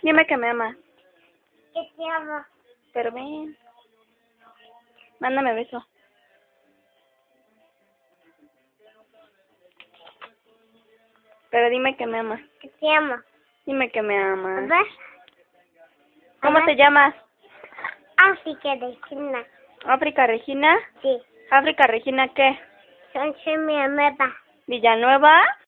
Dime que me ama. Que te amo. Pero ven. Mándame beso. Pero dime que me ama. Que te amo. Dime que me A ama. ver. ¿Cómo te llamas? Así que de China. ¿África Regina? Sí. ¿África Regina qué? Son mi nueva. ¿Villanueva?